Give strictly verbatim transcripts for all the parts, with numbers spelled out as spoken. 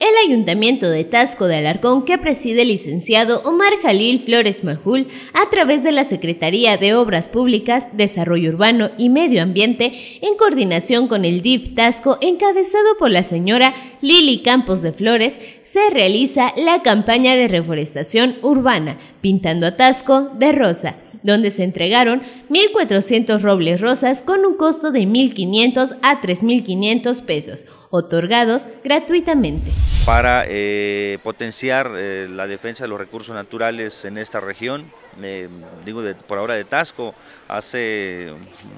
El Ayuntamiento de Taxco de Alarcón, que preside el licenciado Omar Jalil Flores Majul, a través de la Secretaría de Obras Públicas, Desarrollo Urbano y Medio Ambiente, en coordinación con el D I F Taxco, encabezado por la señora Lili Campos de Flores, se realiza la campaña de reforestación urbana, Pintando a Taxco de Rosa, donde se entregaron mil cuatrocientos robles rosas con un costo de mil quinientos a tres mil quinientos pesos, otorgados gratuitamente. Para eh, potenciar eh, la defensa de los recursos naturales en esta región, eh, digo de, por ahora de Taxco, hace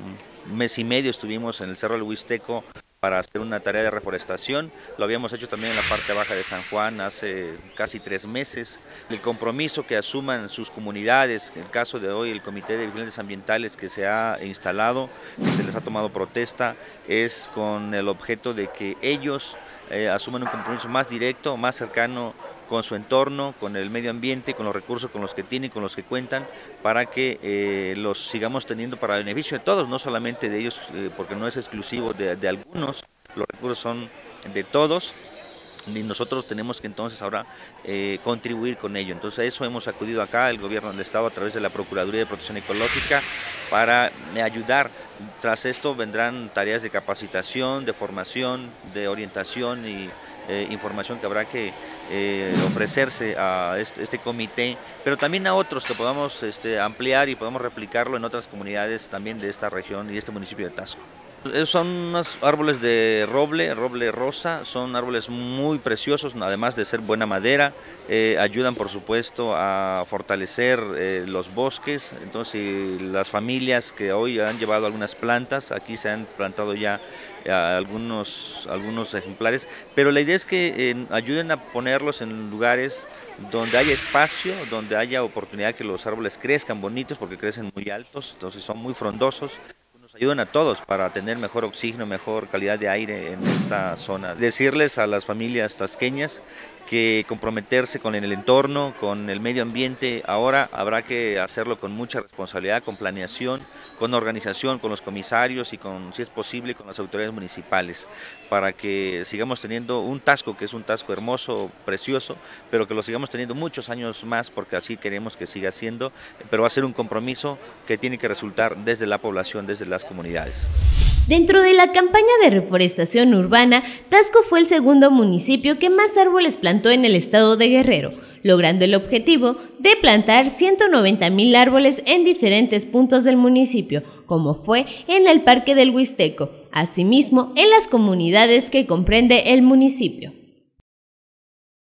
un mes y medio estuvimos en el Cerro del Huisteco para hacer una tarea de reforestación. Lo habíamos hecho también en la parte baja de San Juan hace casi tres meses. El compromiso que asuman sus comunidades, en el caso de hoy el Comité de Vigilantes Ambientales que se ha instalado, que se les ha tomado protesta, es con el objeto de que ellos eh, asuman un compromiso más directo, más cercano con su entorno, con el medio ambiente, con los recursos con los que tienen, con los que cuentan, para que eh, los sigamos teniendo para beneficio de todos, no solamente de ellos, eh, porque no es exclusivo de, de algunos, los recursos son de todos, y nosotros tenemos que entonces ahora eh, contribuir con ello. Entonces a eso hemos acudido acá, el gobierno del estado a través de la Procuraduría de Protección Ecológica, para ayudar. Tras esto vendrán tareas de capacitación, de formación, de orientación y eh, información que habrá que eh, ofrecerse a este, este comité, pero también a otros que podamos este, ampliar y podamos replicarlo en otras comunidades también de esta región y este municipio de Taxco. Son unos árboles de roble, roble rosa, son árboles muy preciosos, además de ser buena madera, eh, ayudan por supuesto a fortalecer eh, los bosques. Entonces las familias que hoy han llevado algunas plantas, aquí se han plantado ya eh, algunos, algunos ejemplares, pero la idea es que eh, ayuden a ponerlos en lugares donde haya espacio, donde haya oportunidad que los árboles crezcan bonitos, porque crecen muy altos, entonces son muy frondosos. Ayudan a todos para tener mejor oxígeno, mejor calidad de aire en esta zona. Decirles a las familias tasqueñas que comprometerse con el entorno, con el medio ambiente, ahora habrá que hacerlo con mucha responsabilidad, con planeación, con organización, con los comisarios y con, si es posible, con las autoridades municipales, para que sigamos teniendo un Taxco, que es un Taxco hermoso, precioso, pero que lo sigamos teniendo muchos años más, porque así queremos que siga siendo, pero va a ser un compromiso que tiene que resultar desde la población, desde las comunidades. Dentro de la campaña de reforestación urbana, Taxco fue el segundo municipio que más árboles plantó en el estado de Guerrero, logrando el objetivo de plantar ciento noventa mil árboles en diferentes puntos del municipio, como fue en el Parque del Huisteco, asimismo en las comunidades que comprende el municipio.